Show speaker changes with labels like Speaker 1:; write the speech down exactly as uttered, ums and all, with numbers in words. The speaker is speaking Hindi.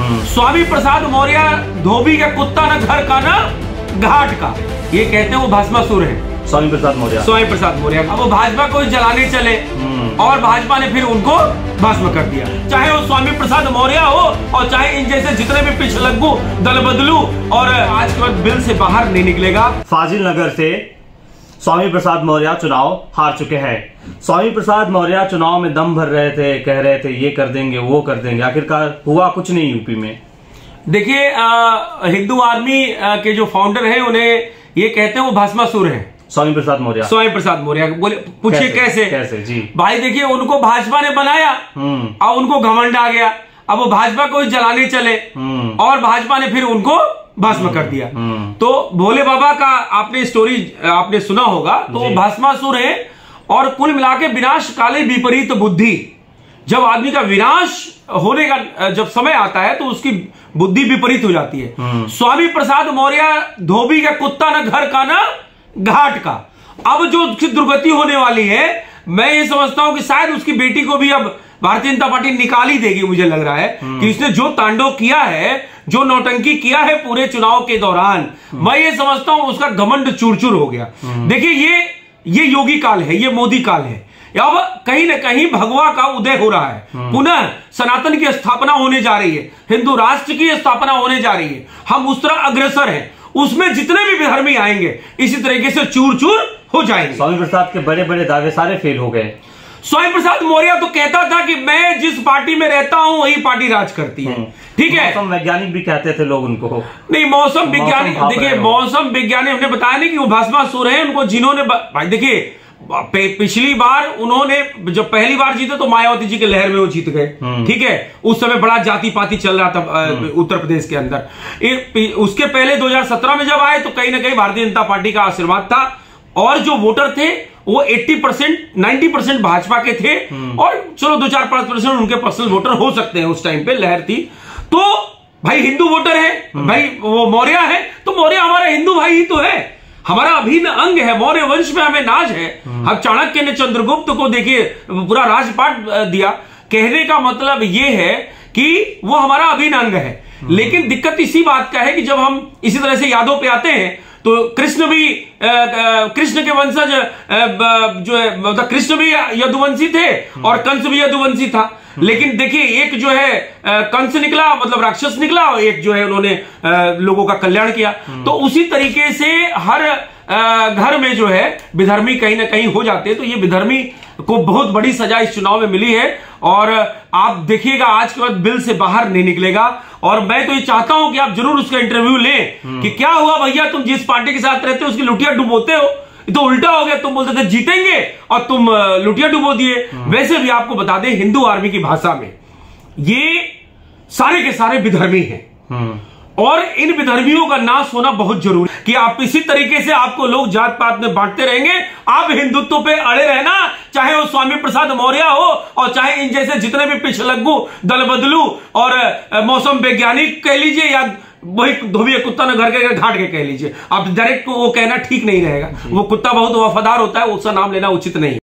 Speaker 1: स्वामी प्रसाद मौर्य धोबी का कुत्ता न घर का न घाट का, ये कहते हैं वो भस्मासुर है
Speaker 2: स्वामी प्रसाद मौर्य।
Speaker 1: स्वामी प्रसाद मौर्य अब वो भाजपा को जलाने चले और भाजपा ने फिर उनको भस्म कर दिया। चाहे वो स्वामी प्रसाद मौर्य हो और चाहे इन जैसे जितने भी पिछलग्गू दल बदलू, और आज के बाद बिल से बाहर नहीं निकलेगा।
Speaker 2: फाजिल नगर से स्वामी प्रसाद मौर्य चुनाव हार चुके हैं। स्वामी प्रसाद मौर्य चुनाव में दम भर रहे थे, कह रहे थे ये कर देंगे वो कर देंगे, आखिरकार हुआ कुछ नहीं यूपी में।
Speaker 1: देखिए हिंदू आर्मी आ, के जो फाउंडर हैं उन्हें ये कहते हैं वो भस्मासुर है
Speaker 2: स्वामी प्रसाद मौर्य।
Speaker 1: स्वामी प्रसाद मौर्य बोले, पूछिए कैसे?
Speaker 2: कैसे जी
Speaker 1: भाई देखिए उनको भाजपा ने बनाया और उनको घमंड आ गया, अब वो भाजपा को जलाने चले और भाजपा ने फिर उनको भस्म कर दिया। तो भोले बाबा का आपने स्टोरी आपने सुना होगा, तो वो भस्मासुर है और कुल मिला के विनाश काले विपरीत बुद्धि। जब आदमी का विनाश होने का जब समय आता है तो उसकी बुद्धि विपरीत हो जाती है। स्वामी प्रसाद मौर्य धोबी का कुत्ता न घर का न घाट का। अब जो दुर्गति होने वाली है, मैं ये समझता हूं कि शायद उसकी बेटी को भी अब भारतीय जनता पार्टी निकाल ही देगी। मुझे लग रहा है कि इसने जो तांडव किया है, जो नौटंकी किया है पूरे चुनाव के दौरान, मैं ये समझता हूं उसका घमंड चूर-चूर हो गया। देखिए ये ये योगी काल है, ये मोदी काल है। अब कहीं ना कहीं भगवा का उदय हो रहा है, पुनः सनातन की स्थापना होने जा रही है, हिंदू राष्ट्र की स्थापना होने जा रही है। हम उस तरह अग्रसर हैं, उसमें जितने भी विधर्मी आएंगे इसी तरीके से चूर चूर हो जाएंगे।
Speaker 2: स्वामी प्रसाद के बड़े बड़े दावे सारे फेल हो गए।
Speaker 1: स्वामी प्रसाद मौर्य तो कहता था कि मैं जिस पार्टी में रहता हूं वही पार्टी राज करती है, ठीक है।
Speaker 2: मौसम वैज्ञानिक भी कहते थे लोग उनको।
Speaker 1: नहीं, मौसम वैज्ञानिक देखिए, मौसम वैज्ञानिक हमने बताया नहीं कि वो भस्मासुर हैं, उनको जिन्होंने भाई देखिए पिछली बार उन्होंने जब पहली बार जीते तो मायावती जी के लहर में वो जीत गए, ठीक है। उस समय बड़ा जाति पाति चल रहा था उत्तर प्रदेश के अंदर। उसके पहले दो हज़ार सत्रह में जब आए तो कहीं ना कहीं भारतीय जनता पार्टी का आशीर्वाद था और जो वोटर थे वो अस्सी परसेंट नब्बे परसेंट भाजपा के थे और चलो दो चार पांच परसेंट उनके पर्सनल वोटर हो सकते हैं। उस टाइम पे लहर थी। तो भाई हिंदू वोटर है, भाई वो मौर्य है तो मौर्य हमारा हिंदू भाई ही तो है, हमारा अभिन्न अंग है। मौर्य वंश में हमें नाज है। हम चाणक्य ने चंद्रगुप्त को देखिए पूरा राजपाट दिया। कहने का मतलब यह है कि वो हमारा अभिन्न अंग है। लेकिन दिक्कत इसी बात का है कि जब हम इसी तरह से यादों पे आते हैं तो कृष्ण भी कृष्ण के वंशज जो है, मतलब कृष्ण भी यदुवंशी थे और कंस भी यदुवंशी था। लेकिन देखिए एक जो है कंस निकला, मतलब राक्षस निकला, और एक जो है उन्होंने लोगों का कल्याण किया। तो उसी तरीके से हर घर में जो है विधर्मी कहीं ना कहीं हो जाते हैं। तो ये विधर्मी को बहुत बड़ी सजा इस चुनाव में मिली है और आप देखिएगा आज के बाद बिल से बाहर नहीं निकलेगा। और मैं तो ये चाहता हूं कि आप जरूर उसका इंटरव्यू लें कि क्या हुआ भैया, तुम जिस पार्टी के साथ रहते हो उसकी लुटिया डुबोते हो। तो उल्टा हो गया, तुम बोलते थे जीतेंगे और तुम लुटिया डुबो दिए। वैसे भी आपको बता दें हिंदू आर्मी की भाषा में ये सारे के सारे विधर्मी हैं और इन विधर्मियों का नाश होना बहुत जरूरी है कि आप इसी तरीके से आपको लोग जात पात में बांटते रहेंगे। आप हिंदुत्व पे अड़े रहना, चाहे वो स्वामी प्रसाद मौर्य हो और चाहे इन जैसे जितने भी पिछलग्गू दल बदलू और मौसम वैज्ञानिक कह लीजिए या वही धोबी कुत्ता न घर के घाट के कह लीजिए। आप डायरेक्ट को वो कहना ठीक नहीं रहेगा। वो कुत्ता बहुत वफादार होता है, उसका नाम लेना उचित नहीं।